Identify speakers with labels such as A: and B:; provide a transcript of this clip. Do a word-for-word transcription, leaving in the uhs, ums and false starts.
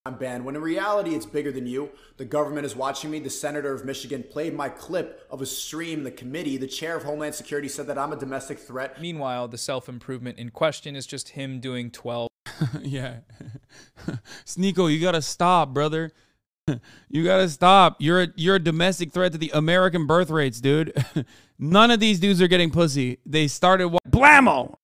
A: I'm banned, when in reality it's bigger than you. The government is watching me. The senator of Michigan played my clip of a stream in the committee. The chair of Homeland Security said that I'm a domestic threat.
B: Meanwhile, the self-improvement in question is just him doing twelve.
C: Yeah. Sneeko, you gotta stop, brother. You gotta stop. You're a, you're a domestic threat to the American birth rates, dude. None of these dudes are getting pussy. They started blammo.